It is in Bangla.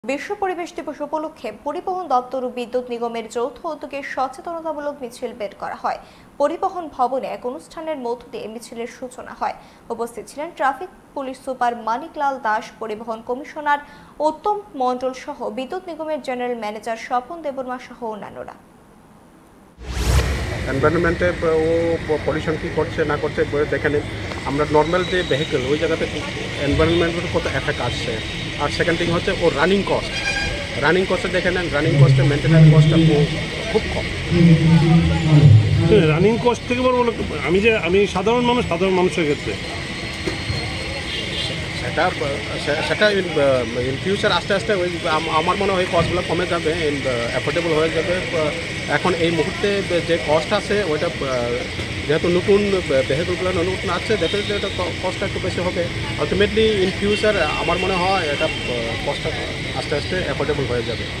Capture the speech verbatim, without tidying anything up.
বিশ্ব পরিবেশ দিবস উপলক্ষে পরিবহন দপ্তর ও বিদ্যুৎ নিগমের যৌথ উদ্যোগে সচেতনতামূলক মিছিল বের করা হয়। পরিবহন ভবনে এক অনুষ্ঠানের মধ্য দিয়ে মিছিলের সূচনা হয়। উপস্থিত ছিলেন traffic police super Maniklal Das, পরিবহন কমিশনার উত্তম মণ্ডল সহ বিদ্যুৎ নিগমের জেনারেল ম্যানেজার স্বপন দেববর্মা সহ অন্যান্যরা। এনভায়রনমেন্টে ও পলিউশন কী করছে না করছে দেখে নিন। আমরা নর্মাল যে ভেহিকেল ওই জায়গাতে এনভায়রনমেন্টের কত এফেক্ট আসছে। আর সেকেন্ড থিং হচ্ছে ও রানিং কস্ট রানিং কস্টে দেখে নেন, রানিং কস্টে মেনটেন্যান্স কস্টটা খুব কম। রানিং কস্ট থেকে বড় বলো আমি যে আমি সাধারণ মানুষ সাধারণ মানুষের ক্ষেত্রে সেটা সেটা ইন ফিউচার আস্তে আস্তে ওই আমার মনে হয় কস্টগুলো কমে যাবে, অ্যাফোর্ডেবল হয়ে যাবে। এখন এই মুহূর্তে যে কস্ট আছে ওইটা যেহেতু নতুন ভেহিকলগুলো নতুন আছে, দেখে যে এটা কস্টটা একটু বেশি হবে। আলটিমেটলি ইন ফিউচার আমার মনে হয় এটা কস্টটা আস্তে আস্তে অ্যাফোর্ডেবল হয়ে যাবে।